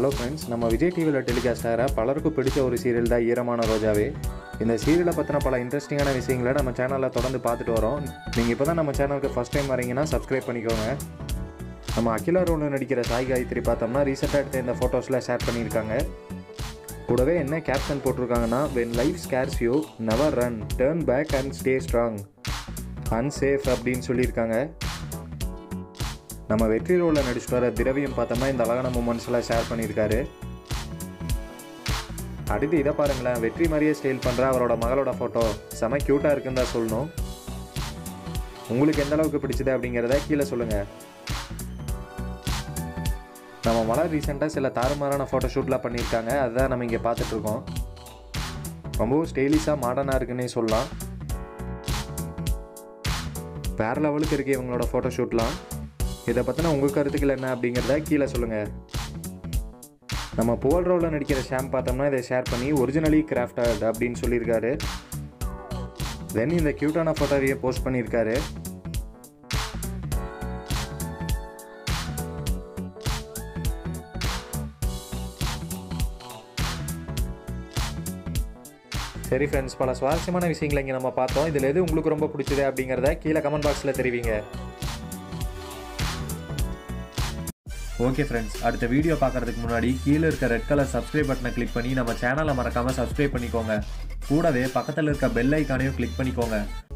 Hello friends, நம்ம விஜய் டிவியில் telecast ஆகிற பலருக்கும் பிடிச்ச ஒரு சீரியல் தான் ஈரமான ரோஜாவே. இந்த சீரியலை பற்றின பல இன்ட்ரெஸ்டிங்கான விஷயங்களை நம்ம சேனலில் தொடர்ந்து பார்த்துட்டு வரோம். நீங்கள் இப்போ தான் நம்ம சேனலுக்கு ஃபஸ்ட் டைம் வரீங்கன்னா சப்ஸ்கிரைப் பண்ணிக்கோங்க. நம்ம அகிலா ரோல் நடிக்கிற சாய் காயத்ரி பார்த்தோம்னா ரீசெண்டாக எடுத்த இந்த ஃபோட்டோஸில் ஷேர் பண்ணியிருக்காங்க. கூடவே என்ன கேப்ஷன் போட்டிருக்காங்கன்னா, when life scares you, never run, turn back and stay strong, unsafe அப்படின்னு சொல்லியிருக்காங்க. நம்ம வெற்றி ரோலில் நடிச்சுட்டு வர திரவியம் பார்த்தோம்னா இந்த அழகான மூமெண்ட்ஸ்லாம் ஷேர் பண்ணியிருக்காரு. அடுத்து இதை பாருங்களேன், வெற்றி மாதிரியே ஸ்டைல் பண்ணுற அவரோட மகளோட ஃபோட்டோ செம க்யூட்டாக இருக்குன்னு தான் சொல்லணும். உங்களுக்கு எந்த அளவுக்கு பிடிச்சது அப்படிங்கிறத கீழே சொல்லுங்கள். நம்ம மலர் ரீசெண்டாக சில தாறுமாறான ஃபோட்டோ ஷூட்லாம் பண்ணியிருக்காங்க. அதுதான் நம்ம இங்கே பார்த்துட்ருக்கோம். ரொம்பவும் ஸ்டைலிஷாக மாடர்னாக இருக்குன்னே சொல்லலாம். வேறு லெவலுக்கு இருக்குது இவங்களோட ஃபோட்டோ ஷூட்லாம். இதை பற்றின உங்கள் கருத்துக்கள் என்ன அப்படிங்கிறத கீழே சொல்லுங்கள். நம்ம புகழ் ரோலில் நடிக்கிற ஷாம் பார்த்தோம்னா இதை ஷேர் பண்ணி ஒரிஜினலி கிராஃப்டட் அப்படின்னு சொல்லியிருக்காரு. தென் இந்த க்யூட்டான ஃபோட்டோவையே போஸ்ட் பண்ணியிருக்காரு. சரி ஃப்ரெண்ட்ஸ், பல சுவாரஸ்யமான விஷயங்களை இங்கே நம்ம பார்த்தோம். இதில் எது உங்களுக்கு ரொம்ப பிடிச்சது அப்படிங்கிறத கீழே கமெண்ட் பாக்ஸில் தெரிவிங்க. ஓகே ஃப்ரெண்ட்ஸ், அடுத்த வீடியோ பார்க்குறதுக்கு முன்னாடி கீழே இருக்க ரெட் கலர் சப்ஸ்கிரைப் பட்டனை கிளிக் பண்ணி நம்ம சேனலை மறக்காமல் சப்ஸ்கிரைப் பண்ணிக்கோங்க. கூடவே பக்கத்தில் இருக்க பெல் ஐக்கானையும் கிளிக் பண்ணிக்கோங்க.